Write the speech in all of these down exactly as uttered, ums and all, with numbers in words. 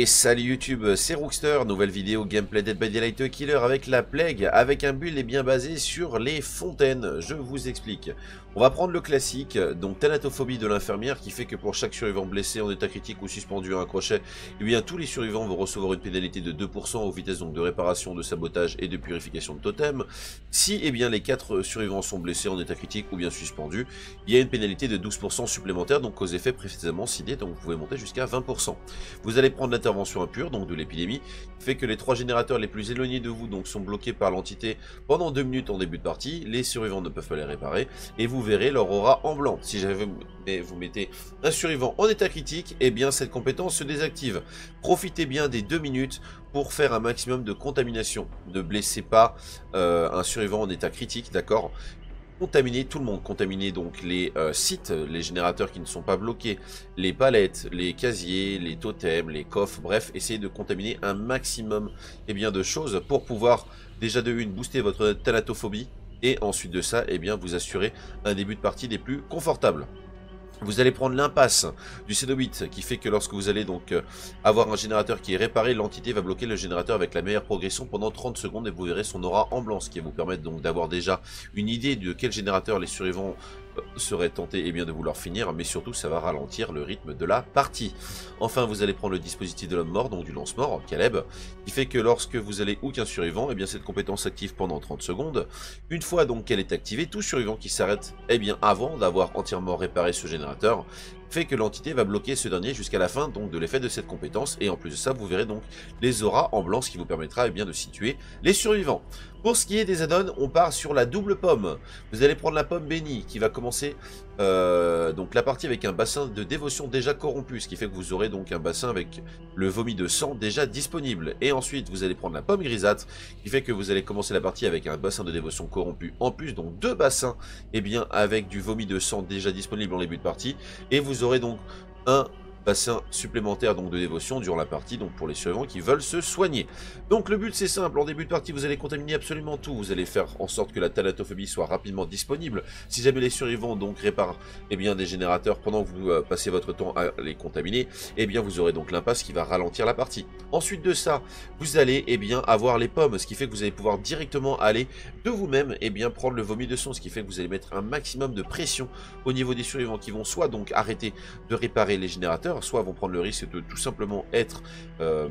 Et salut YouTube, c'est Rookster, nouvelle vidéo gameplay Dead by Daylight Killer avec la Plague, avec un build bien basé sur les fontaines. Je vous explique. On va prendre le classique, donc thanatophobie de l'infirmière, qui fait que pour chaque survivant blessé en état critique ou suspendu à un crochet, eh bien tous les survivants vont recevoir une pénalité de deux pour cent aux vitesses donc de réparation, de sabotage et de purification de totem. Si eh bien les quatre survivants sont blessés en état critique ou bien suspendus, il y a une pénalité de douze pour cent supplémentaire, donc aux effets précisément cités, donc vous pouvez monter jusqu'à vingt pour cent. Vous allez prendre l'intervention impure, donc de l'épidémie, qui fait que les trois générateurs les plus éloignés de vous donc sont bloqués par l'entité pendant deux minutes en début de partie, les survivants ne peuvent pas les réparer, et vous verrez leur aura en blanc. Si jamais vous mettez un survivant en état critique, eh bien cette compétence se désactive. Profitez bien des deux minutes pour faire un maximum de contamination. Ne blessez pas euh, un survivant en état critique, d'accord ? Contaminer tout le monde, contaminer donc les euh, sites, les générateurs qui ne sont pas bloqués, les palettes, les casiers, les totems, les coffres, bref, essayez de contaminer un maximum eh bien, de choses pour pouvoir déjà de une booster votre thanatophobie et ensuite de ça eh bien, vous assurer un début de partie des plus confortables. Vous allez prendre l'impasse du Cénobite qui fait que lorsque vous allez donc euh, avoir un générateur qui est réparé, l'entité va bloquer le générateur avec la meilleure progression pendant trente secondes et vous verrez son aura en blanc, ce qui va vous permettre donc d'avoir déjà une idée de quel générateur les survivants euh, seraient tentés eh bien, de vouloir finir, mais surtout ça va ralentir le rythme de la partie. Enfin vous allez prendre le dispositif de l'homme mort, donc du lance-mort, Caleb, qui fait que lorsque vous allez ou qu'un survivant, eh bien cette compétence s'active pendant trente secondes. Une fois donc qu'elle est activée, tout survivant qui s'arrête eh bien avant d'avoir entièrement réparé ce générateur fait que l'entité va bloquer ce dernier jusqu'à la fin donc de l'effet de cette compétence, et en plus de ça vous verrez donc les auras en blanc, ce qui vous permettra eh bien, de situer les survivants. Pour ce qui est des add-ons, on part sur la double pomme. Vous allez prendre la pomme bénie qui va commencer euh, donc la partie avec un bassin de dévotion déjà corrompu, ce qui fait que vous aurez donc un bassin avec le vomi de sang déjà disponible. Et ensuite vous allez prendre la pomme grisâtre qui fait que vous allez commencer la partie avec un bassin de dévotion corrompu en plus, donc deux bassins et eh bien avec du vomi de sang déjà disponible en début de partie, et vous aurez donc un bassin supplémentaire donc de dévotion durant la partie, donc pour les survivants qui veulent se soigner. Donc le but c'est simple, en début de partie vous allez contaminer absolument tout, vous allez faire en sorte que la thanatophobie soit rapidement disponible. Si jamais les survivants donc réparent eh bien, des générateurs pendant que vous euh, passez votre temps à les contaminer, eh bien vous aurez donc l'impasse qui va ralentir la partie. Ensuite de ça, vous allez eh bien, avoir les pommes, ce qui fait que vous allez pouvoir directement aller de vous-même eh bien, prendre le vomi de sang, ce qui fait que vous allez mettre un maximum de pression au niveau des survivants qui vont soit donc arrêter de réparer les générateurs, soit vont prendre le risque de tout simplement être euh,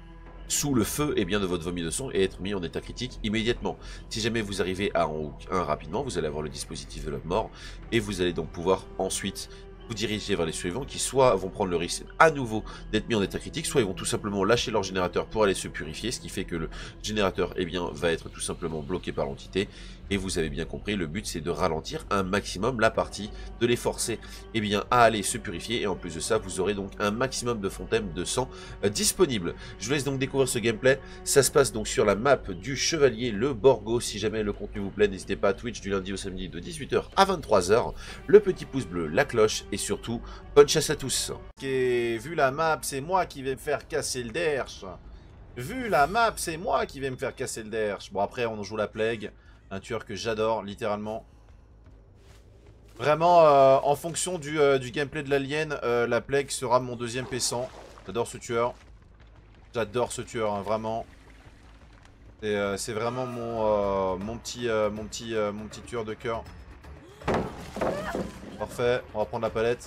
sous le feu eh bien, de votre vomi de sang et être mis en état critique immédiatement. Si jamais vous arrivez à en hook un rapidement, vous allez avoir le dispositif de l'homme mort et vous allez donc pouvoir ensuite vous diriger vers les survivants qui soit vont prendre le risque à nouveau d'être mis en état critique, soit ils vont tout simplement lâcher leur générateur pour aller se purifier, ce qui fait que le générateur eh bien, va être tout simplement bloqué par l'entité. Et vous avez bien compris, le but c'est de ralentir un maximum la partie, de les forcer eh bien, à aller se purifier, et en plus de ça vous aurez donc un maximum de fontaines de sang euh, disponibles. Je vous laisse donc découvrir ce gameplay. Ça se passe donc sur la map du Chevalier le Borgo. Si jamais le contenu vous plaît, n'hésitez pas à Twitch du lundi au samedi de dix-huit heures à vingt-trois heures, le petit pouce bleu, la cloche, et surtout bonne chasse à tous. Ok, vu la map c'est moi qui vais me faire casser le derche. Vu la map c'est moi qui vais me faire casser le derche. Bon après on joue la Plague, un tueur que j'adore littéralement. Vraiment euh, en fonction du, euh, du gameplay de l'alien, euh, la Plague sera mon deuxième P cent. J'adore ce tueur. J'adore ce tueur hein, vraiment. Et euh, c'est vraiment mon, euh, mon petit, euh, mon, petit, euh, mon petit tueur de cœur. Parfait, on va prendre la palette.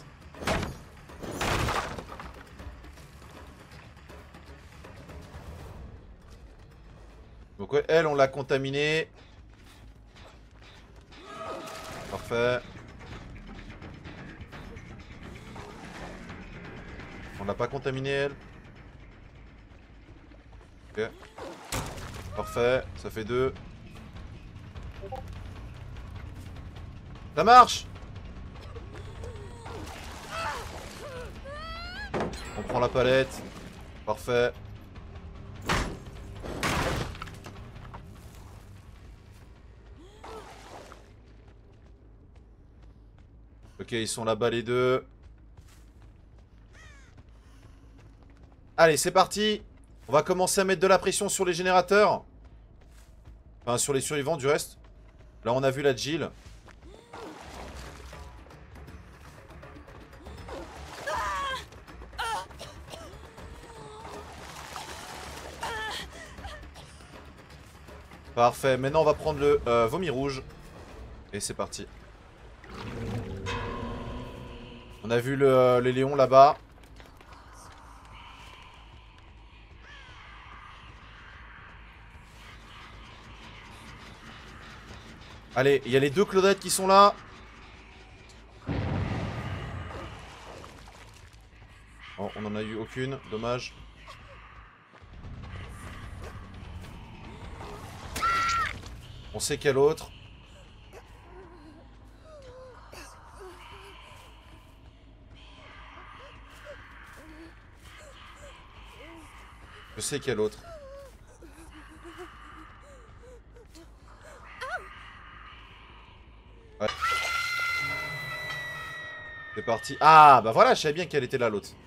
Donc ouais, elle on l'a contaminée. Parfait. On l'a pas contaminée elle. Ok. Parfait, ça fait deux. Ça marche. On prend la palette. Parfait. Ok, ils sont là-bas les deux. Allez, c'est parti. On va commencer à mettre de la pression sur les générateurs. Enfin, sur les survivants du reste. Là, on a vu la Jill. Parfait, maintenant on va prendre le euh, vomi rouge. Et c'est parti. On a vu le, les lions là-bas. Allez, il y a les deux Claudettes qui sont là. Oh, on en a eu aucune, dommage. On sait quel autre. Je sais quel autre. Ouais. C'est parti. Ah, bah voilà, je savais bien qu'elle était là, l'autre.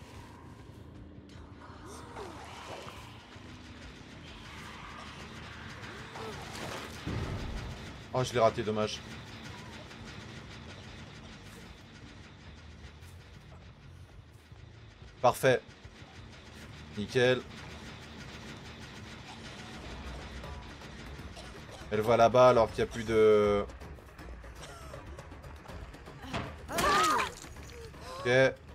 Oh, je l'ai raté, dommage. Parfait. Nickel. Elle va là-bas alors qu'il n'y a plus de... Ok.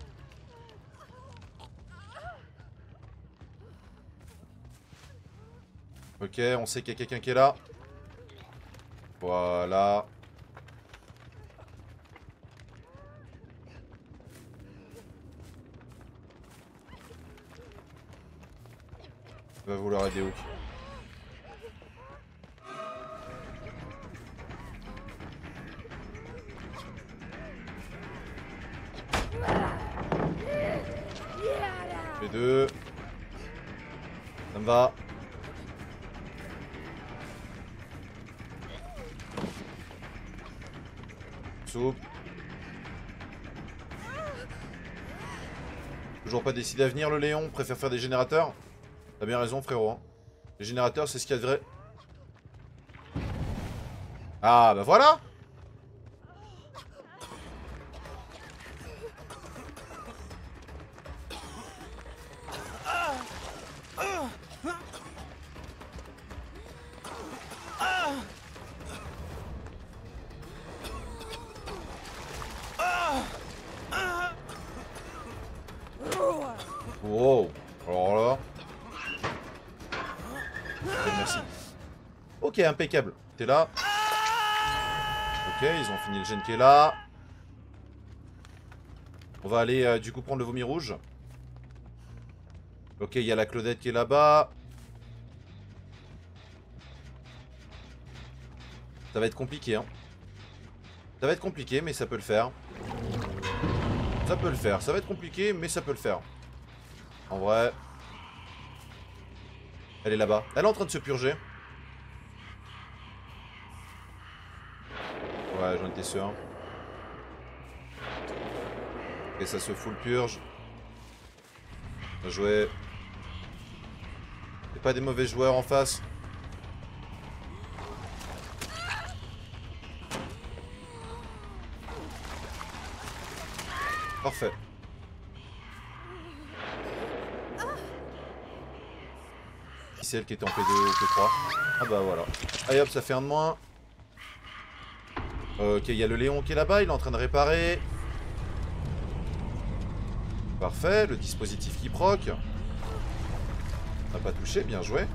Ok, on sait qu'il y a quelqu'un qui est là. Voilà. Il va vouloir aider Hook. Les deux. Ça me va. Soupe. Toujours pas décidé à venir le Léon, préfère faire des générateurs. T'as bien raison frérot. Hein. Les générateurs c'est ce qu'il y a de vrai. Ah bah voilà. Wow. Alors là. Ok, merci. Ok, impeccable. T'es là. Ok, ils ont fini le gène qui est là. On va aller euh, du coup prendre le vomi rouge. Ok, il y a la Claudette qui est là-bas. Ça va être compliqué, hein. Ça va être compliqué, mais ça peut le faire. Ça peut le faire. Ça va être compliqué, mais ça peut le faire. En vrai. Elle est là-bas. Elle est en train de se purger. Ouais, j'en étais sûr. Et ça se full purge. Bien joué. Y'a pas des mauvais joueurs en face. Parfait. C'est elle qui était en P deux ou P trois. Ah bah voilà. Allez hop, ça fait un de moins. Ok, il y a le Léon qui est là-bas, il est en train de réparer. Parfait, le dispositif qui proc. On n'a pas touché, bien joué.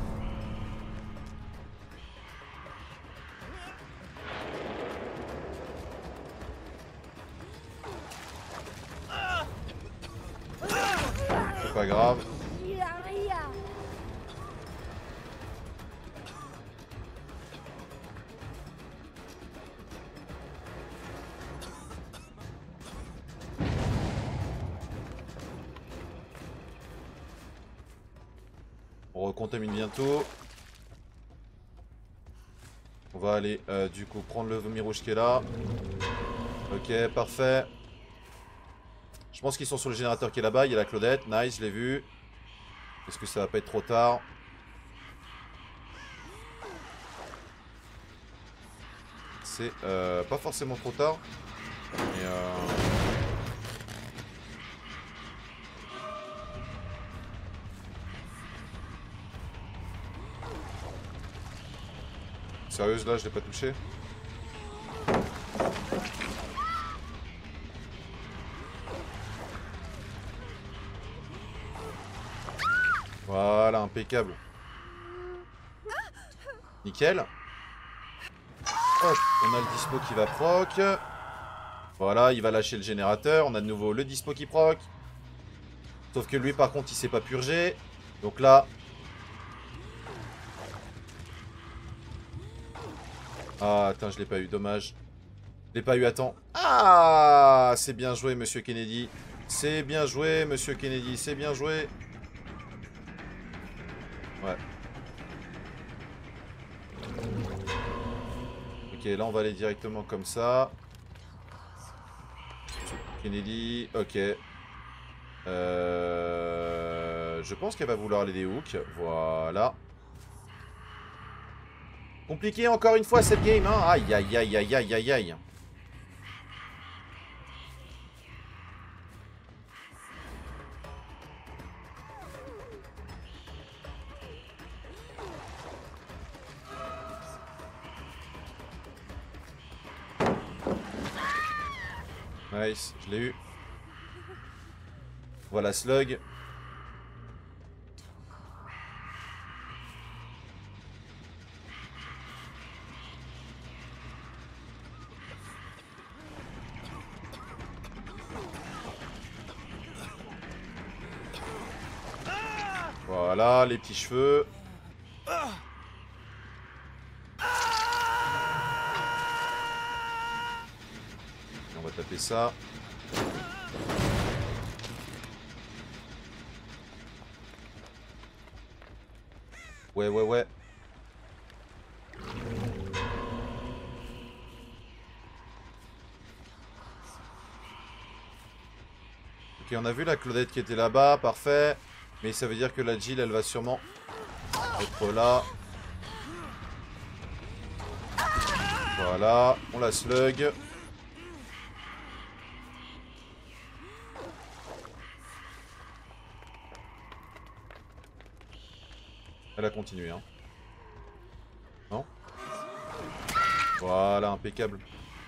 C'est pas grave. On recontamine bientôt. On va aller euh, du coup prendre le vomi rouge qui est là. Ok, parfait. Je pense qu'ils sont sur le générateur qui est là-bas. Il y a la Claudette. Nice, je l'ai vu. Est-ce que ça va pas être trop tard? C'est euh, pas forcément trop tard. Mais euh... sérieuse là, je l'ai pas touché. Voilà, impeccable. Nickel. Hop, on a le dispo qui va proc. Voilà, il va lâcher le générateur. On a de nouveau le dispo qui proc. Sauf que lui, par contre, il s'est pas purgé. Donc là... Ah, attends, je l'ai pas eu, dommage. Je l'ai pas eu à temps. Ah, c'est bien joué, monsieur Kennedy. C'est bien joué, monsieur Kennedy. C'est bien joué. Ouais. Ok, là, on va aller directement comme ça. Kennedy, ok. Euh... Je pense qu'elle va vouloir aller des hooks. Voilà. Compliqué encore une fois cette game, hein. Aïe, aïe, aïe, aïe, aïe, aïe, aïe. Nice, je l'ai eu. Voilà, slug. Voilà, les petits cheveux. On va taper ça. Ouais, ouais, ouais. Ok, on a vu la Claudette qui était là-bas, parfait. Mais ça veut dire que la Jill, elle va sûrement être là. Voilà, on la slug. Elle a continué, hein. Non? Voilà, impeccable.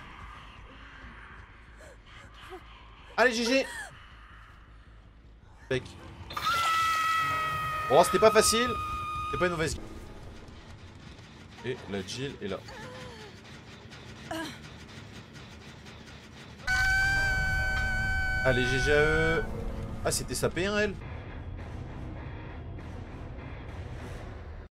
Allez, G G! Pec. Bon, c'était pas facile. C'était pas une mauvaise. Et la Jill est là. Allez, G G à eux. Ah, c'était sa P un, elle.